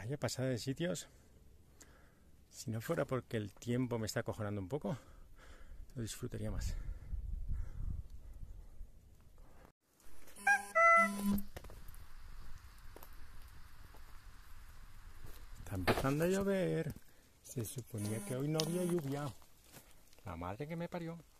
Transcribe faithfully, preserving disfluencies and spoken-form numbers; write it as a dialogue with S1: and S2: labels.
S1: Vaya pasada de sitios. Si no fuera porque el tiempo me está acojonando un poco, lo disfrutaría más. Está empezando a llover. Se suponía que hoy no había lluvia. La madre que me parió.